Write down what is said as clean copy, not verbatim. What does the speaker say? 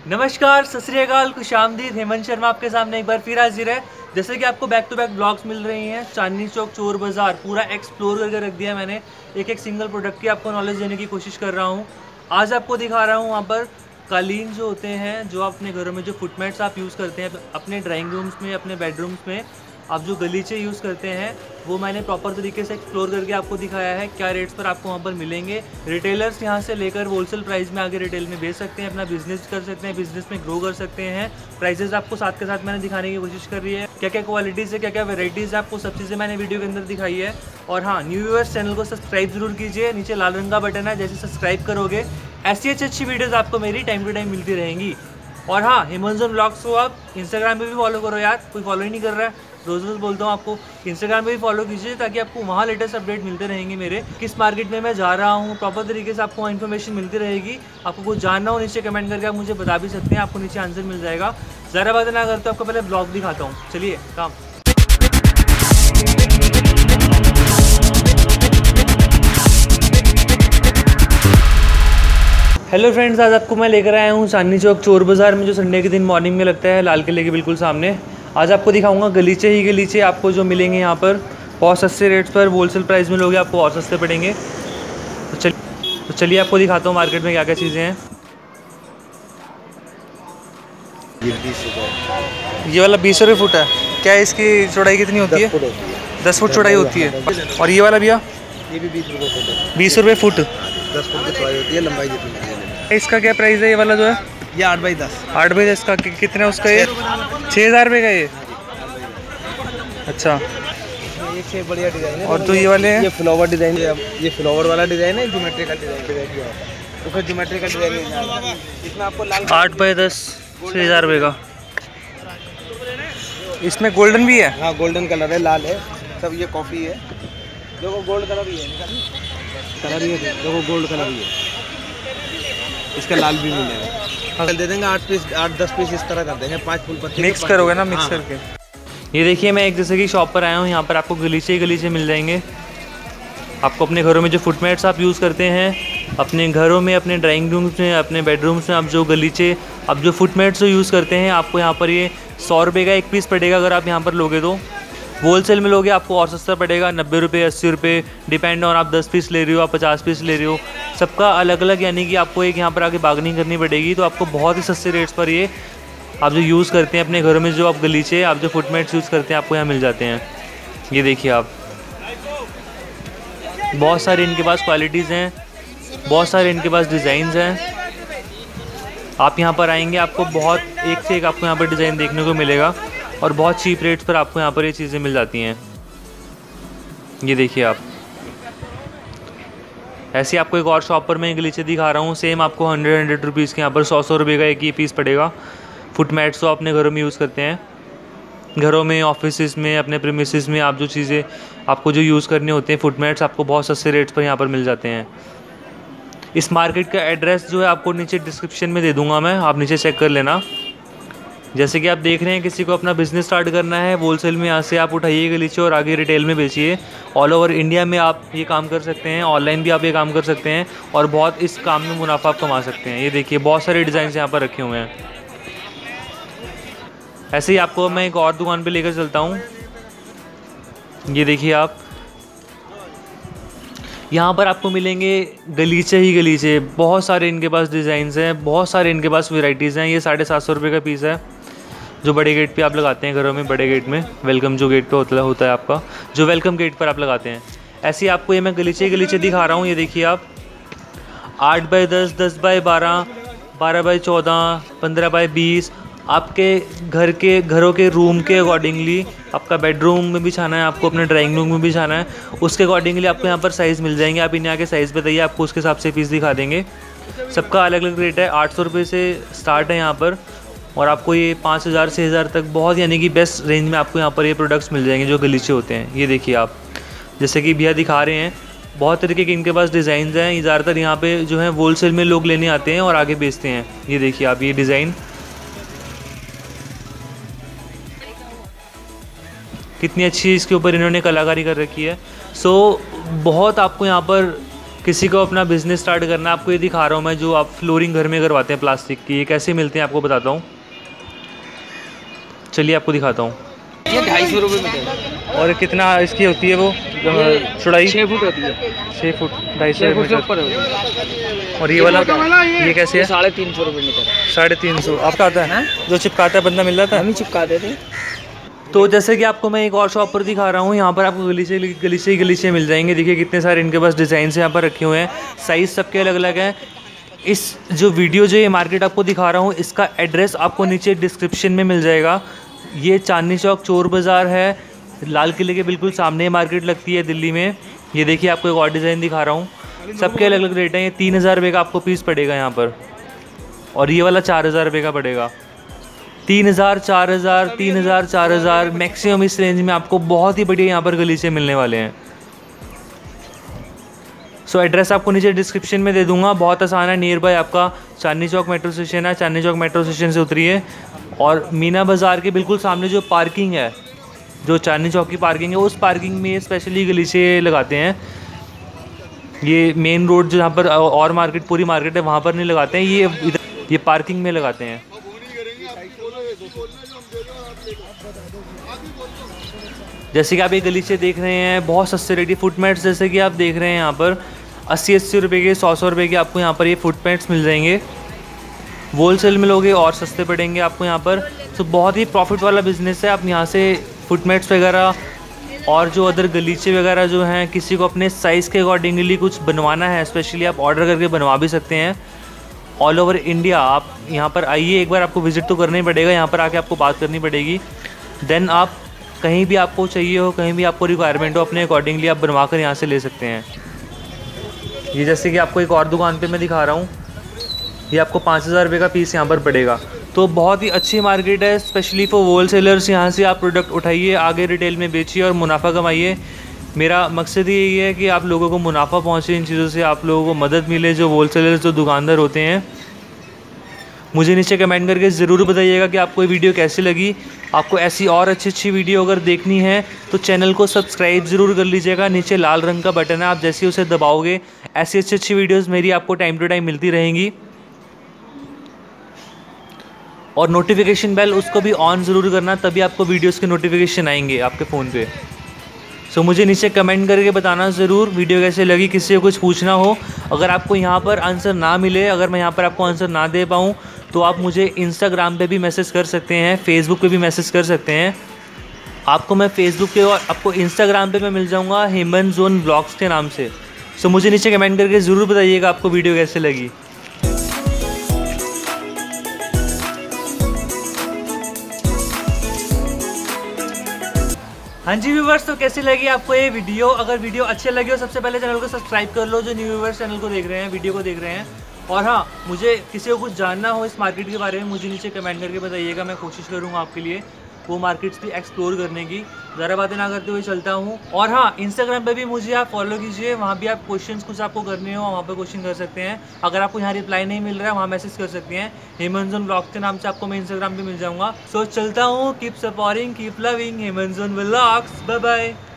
नमस्कार, सत श्री अकाल, खुशामदीद। हेमंत शर्मा आपके सामने एक बार फिर हाजिर है। जैसे कि आपको बैक टू बैक ब्लॉग्स मिल रही हैं, चांदनी चौक चोर बाज़ार पूरा एक्सप्लोर करके रख दिया मैंने। एक एक सिंगल प्रोडक्ट की आपको नॉलेज देने की कोशिश कर रहा हूँ। आज आपको दिखा रहा हूँ वहाँ पर कालीन जो होते हैं, जो आप अपने घरों में जो फुटमेट्स आप यूज़ करते हैं अपने ड्राइंग रूम्स में, अपने बेडरूम्स में, आप जो गलीचे यूज़ करते हैं वो मैंने प्रॉपर तरीके से एक्सप्लोर करके आपको दिखाया है। क्या रेट्स पर आपको वहाँ पर मिलेंगे। रिटेलर्स यहाँ से लेकर होलसेल प्राइस में आगे रिटेल में बेच सकते हैं, अपना बिजनेस कर सकते हैं, बिजनेस में ग्रो कर सकते हैं। प्राइसेस आपको साथ के साथ मैंने दिखाने की कोशिश कर रही है, क्या क्या क्वालिटीज़ है, क्या क्या वेराइटीज़ है, आपको सब चीज़ें मैंने वीडियो के अंदर दिखाई है। और हाँ, न्यू व्यूअर्स चैनल को सब्सक्राइब जरूर कीजिए। नीचे लाल रंग का बटन है, जैसे सब्सक्राइब करोगे ऐसी अच्छी वीडियोज़ आपको मेरी टाइम टू टाइम मिलती रहेंगी। और हाँ, हेमंत व्लॉग्स को आप इंस्टाग्राम पे भी फॉलो करो यार, कोई फॉलो ही नहीं कर रहा है। रोज़ बोलता हूँ आपको, इंस्टाग्राम पे भी फॉलो कीजिए ताकि आपको वहाँ लेटेस्ट अपडेट मिलते रहेंगे मेरे। किस मार्केट में मैं जा रहा हूँ प्रॉपर तरीके से आपको वहाँ इन्फॉर्मेशन मिलती रहेगी। आपको कुछ जानना हो नीचे कमेंट करके आप मुझे बता भी सकते हैं, आपको नीचे आंसर मिल जाएगा। ज़रा बात ना करते आपको पहले ब्लॉग दिखाता हूँ, चलिए काम। हेलो फ्रेंड्स, आज आपको मैं लेकर आया हूँ चांदनी चौक चोर बाज़ार में, जो संडे के दिन मॉर्निंग में लगता है, लाल किले के बिल्कुल सामने। आज आपको दिखाऊंगा गलीचे ही गलीचे आपको जो मिलेंगे यहाँ पर बहुत सस्ते रेट्स पर, होलसेल प्राइस में लोगे आपको और सस्ते पड़ेंगे। तो चलिए आपको दिखाता हूँ मार्केट में क्या क्या चीज़ें हैं। ये वाला 20 रुपये फुट है। क्या है इसकी चौड़ाई कितनी होती है? 10 फुट चौड़ाई होती है। और ये वाला भैया? ये भी 20 रुपये फुट है। 20 रुपये फुट। 10 फुट की चौड़ाई होती है, लंबाई जितनी है। इसका क्या प्राइस है ये वाला जो है? ये 8 बाई 10। 8 बाई 10 का कितना है उसका? ये 6000 रुपये का ये। अच्छा, ये बढ़िया डिजाइन है। और जो ये वाले हैं? ये फ्लावर डिजाइन है। ये फ्लावर वाला डिजाइन है, ज्योमेट्रिकल डिजाइन किया है। तो फिर ज्योमेट्रिकल डिजाइन इसमें आपको लाल 8 बाई 10 6000 रुपये का। इसमें गोल्डन भी है? हाँ, गोल्डन कलर है, लाल है, सब ये कॉफ़ी है। देखो गोल्ड कलर भी है, कलर ये देखो गोल्ड कलर भी है। इसका लाल भी मिलेगा। दे देंगे 8 पीस, 8-10 पीस इस तरह कर देंगे। 5 फूल पत्ती मिक्स करोगे ना, मिक्स करके। ये देखिए, मैं एक जैसे कि शॉप पर आया हूँ, यहाँ पर आपको गलीचे ही गलीचे मिल जाएंगे। आपको अपने घरों में जो फुटमेट्स आप यूज़ करते हैं, अपने घरों में, अपने ड्राइंग रूम्स में, अपने बेडरूम्स में, आप जो गलीचे, आप जो फुटमेट्स जो यूज़ करते हैं, आपको यहाँ पर ये 100 रुपये का एक पीस पड़ेगा। अगर आप यहाँ पर लोगे तो होलसेल में लोगे आपको और सस्ता पड़ेगा, 90 रुपये, 80 रुपये, डिपेंड ऑन आप 10 पीस ले रहे हो, आप 50 पीस ले रहे हो, सबका अलग अलग, यानी कि आपको एक यहाँ पर आके बार्गेनिंग करनी पड़ेगी। तो आपको बहुत ही सस्ते रेट्स पर ये आप जो यूज़ करते हैं अपने घरों में, जो आप गलीचे, आप जो फुटमेट्स यूज़ करते हैं, आपको यहाँ मिल जाते हैं। ये देखिए आप, बहुत सारे इनके पास क्वालिटीज़ हैं, बहुत सारे इनके पास डिज़ाइंस हैं। आप यहाँ पर आएंगे, आपको बहुत एक से एक आपको यहाँ पर डिज़ाइन देखने को मिलेगा और बहुत चीप रेट्स पर आपको यहाँ पर ये चीज़ें मिल जाती हैं। ये देखिए आप, ऐसे आपको एक और शॉप पर मैं गलीचे दिखा रहा हूँ। सेम आपको 100 रुपीज़ के यहाँ पर 100 रुपये का एक ही पीस पड़ेगा। फुटमेट्स तो अपने घरों में यूज़ करते हैं, घरों में, ऑफिस में, अपने प्रीमिसेस में, आप जो चीज़ें आपको जो यूज़ करने होते हैं फुटमेट्स, आपको बहुत सस्ते रेट्स पर यहाँ पर मिल जाते हैं। इस मार्केट का एड्रेस जो है आपको नीचे डिस्क्रिप्शन में दे दूँगा मैं, आप नीचे चेक कर लेना। जैसे कि आप देख रहे हैं, किसी को अपना बिज़नेस स्टार्ट करना है होलसेल में, यहाँ से आप उठाइए गलीचे और आगे रिटेल में बेचिए। ऑल ओवर इंडिया में आप ये काम कर सकते हैं, ऑनलाइन भी आप ये काम कर सकते हैं और बहुत इस काम में मुनाफा आप कमा सकते हैं। ये देखिए, बहुत सारे डिज़ाइन यहाँ पर रखे हुए हैं। ऐसे ही आपको मैं एक और दुकान पे लेकर चलता हूँ। ये देखिए आप, यहाँ पर आपको मिलेंगे गलीचे ही गलीचे। बहुत सारे इनके पास डिज़ाइंस हैं, बहुत सारे इनके पास वैराइटीज़ हैं। ये 750 रुपये का पीस है, जो बड़े गेट पे आप लगाते हैं घरों में, बड़े गेट में, वेलकम जो गेट पे होता है आपका, जो वेलकम गेट पर आप लगाते हैं। ऐसे ही आपको ये मैं गलीचे गलीचे दिखा रहा हूँ। ये देखिए आप, 8 बाई 10, 10 बाई 12, 12 बाई 14, 15 बाई 20, आपके घरों के रूम के अकॉर्डिंगली, आपका बेडरूम में भी छाना है, आपको अपने ड्राइंग रूम में भी छाना है, उसके अकॉर्डिंगली आपको यहाँ पर साइज़ मिल जाएंगे। आप इन्हें आके साइज़ बताइए, आपको उसके हिसाब से पीस दिखा देंगे। सबका अलग अलग रेट है। 800 रुपये से स्टार्ट है यहाँ पर, और आपको ये 5000 6000 तक बहुत, यानी कि बेस्ट रेंज में आपको यहाँ पर ये प्रोडक्ट्स मिल जाएंगे जो गलीचे होते हैं। ये देखिए आप, जैसे कि भैया दिखा रहे हैं, बहुत तरीके के इनके पास डिज़ाइंस हैं। ज़्यादातर यहाँ पे जो है होलसेल में लोग लेने आते हैं और आगे बेचते हैं। ये देखिए आप, ये डिज़ाइन कितनी अच्छी इसके ऊपर इन्होंने कलाकारी कर रखी है। सो बहुत आपको यहाँ पर किसी को अपना बिजनेस स्टार्ट करना, आपको ये दिखा रहा हूँ मैं, जो आप फ्लोरिंग घर में करवाते हैं प्लास्टिक की, ये कैसे मिलते हैं आपको बताता हूँ। चलिए आपको दिखाता हूँ। ये 250 रुपये मीटर। और कितना इसकी होती है वो चौड़ाई? 6 फुट होती है। 6 फुट 250 फुट से मीटर। ऊपर होती है। और ये वाला ये कैसे है? 350 रुपये मीटर। 350। आपका आता है जो चिपकाता है बंदा मिल जाता है? हम ही चिपकाते थे। तो जैसे कि आपको मैं एक और शॉप पर दिखा रहा हूँ, यहाँ पर आपको गलीचे मिल जाएंगे। देखिए कितने सारे इनके पास डिज़ाइन यहाँ पर रखे हुए हैं, साइज़ सबके अलग अलग हैं। इस जो वीडियो जो ये मार्केट आपको दिखा रहा हूँ, इसका एड्रेस आपको नीचे डिस्क्रिप्शन में मिल जाएगा। ये चांदनी चौक चोर बाज़ार है, लाल किले के बिल्कुल सामने मार्केट लगती है दिल्ली में। ये देखिए आपको एक और डिज़ाइन दिखा रहा हूँ, सबके अलग अलग रेट हैं। ये 3000 रुपये का आपको पीस पड़ेगा यहाँ पर, और ये वाला 4000 रुपये का पड़ेगा। 3000, 4000, 3000, 4000 मैक्सिमम इस रेंज में आपको बहुत ही बढ़िया यहाँ पर गलीचे मिलने वाले हैं। सो एड्रेस आपको नीचे डिस्क्रिप्शन में दे दूंगा, बहुत आसान है। नियर बाय आपका चांदनी चौक मेट्रो स्टेशन है, चांदनी चौक मेट्रो स्टेशन से उतरिए और मीना बाज़ार के बिल्कुल सामने जो पार्किंग है, जो चांदनी चौक की पार्किंग है, उस पार्किंग में स्पेशली गलीचे लगाते हैं। ये मेन रोड जहाँ पर और मार्केट पूरी मार्केट है वहाँ पर नहीं लगाते हैं, ये इधर ये पार्किंग में लगाते हैं। जैसे कि आप ये गलीचे देख रहे हैं, बहुत सस्ते रेट। फुट मैट्स जैसे कि आप देख रहे हैं यहाँ पर 80-80 रुपये के, 100-100 रुपये के आपको यहाँ पर ये फुट मैट्स मिल जाएंगे। होलसेल में लोगे और सस्ते पड़ेंगे आपको यहाँ पर। तो बहुत ही प्रॉफिट वाला बिज़नेस है। आप यहाँ से फुट मैट्स वगैरह और जो अदर गलीचे वगैरह जो हैं, किसी को अपने साइज़ के अकॉर्डिंगली कुछ बनवाना है स्पेशली, आप ऑर्डर करके बनवा भी सकते हैं। ऑल ओवर इंडिया आप यहाँ पर आइए, एक बार आपको विज़िट तो करना ही पड़ेगा, यहाँ पर आके आपको बात करनी पड़ेगी। देन आप कहीं भी आपको चाहिए हो, कहीं भी आपको रिक्वायरमेंट हो, अपने अकॉर्डिंगली आप बनवा कर यहाँ से ले सकते हैं। ये जैसे कि आपको एक और दुकान पे मैं दिखा रहा हूँ, ये आपको 5000 रुपये का पीस यहाँ पर पड़ेगा। तो बहुत ही अच्छी मार्केट है स्पेशली फॉर होलसेलर्स। यहाँ से आप प्रोडक्ट उठाइए, आगे रिटेल में बेचिए और मुनाफा कमाइए। मेरा मकसद यही है कि आप लोगों को मुनाफा पहुँचे, इन चीज़ों से आप लोगों को मदद मिले। जो होलसेलर्स जो दुकानदार होते हैं, मुझे नीचे कमेंट करके ज़रूर बताइएगा कि आपको ये वीडियो कैसी लगी। आपको ऐसी और अच्छी वीडियो अगर देखनी है तो चैनल को सब्सक्राइब ज़रूर कर लीजिएगा। नीचे लाल रंग का बटन है, आप जैसे ही उसे दबाओगे ऐसी अच्छी वीडियोस मेरी आपको टाइम टू टाइम मिलती रहेंगी। और नोटिफिकेशन बेल उसको भी ऑन ज़रूर करना, तभी आपको वीडियोस के नोटिफिकेशन आएंगे आपके फ़ोन पे। सो मुझे नीचे कमेंट करके बताना ज़रूर वीडियो कैसे लगी। किसी को कुछ पूछना हो, अगर आपको यहाँ पर आंसर ना मिले, अगर मैं यहाँ पर आपको आंसर ना दे पाऊँ, तो आप मुझे इंस्टाग्राम पे भी मैसेज कर सकते हैं, फेसबुक पे भी मैसेज कर सकते हैं। आपको मैं फेसबुक पे और आपको इंस्टाग्राम पे मैं मिल जाऊँगा हेमंत जोन व्लॉग्स के नाम से। सो मुझे नीचे कमेंट करके ज़रूर बताइएगा आपको वीडियो कैसे लगी। हाँ जी व्यूवर्स, तो कैसी लगी आपको ये वीडियो? अगर वीडियो अच्छे लगे हो, सबसे पहले चैनल को सब्सक्राइब कर लो, जो न्यू व्यूवर्स चैनल को देख रहे हैं, वीडियो को देख रहे हैं। और हाँ, मुझे किसी को कुछ जानना हो इस मार्केट के बारे में, मुझे नीचे कमेंट करके बताइएगा। मैं कोशिश करूँगा आपके लिए वो मार्केट्स भी एक्सप्लोर करने की। ज़्यादा बातें ना करते हुए चलता हूँ। और हाँ, इंस्टाग्राम पे भी मुझे आप फॉलो कीजिए, वहाँ भी आप क्वेश्चंस कुछ आपको करने हो वहाँ पे क्वेश्चन कर सकते हैं। अगर आपको यहाँ रिप्लाई नहीं मिल रहा है, वहाँ मैसेज कर सकते हैं। हेमंत जोन व्लॉग्स के नाम से आपको मैं इंस्टाग्राम पे मिल जाऊँगा। सो चलता हूँ, keep supporting, keep loving Hemant zone vlogs. Bye bye.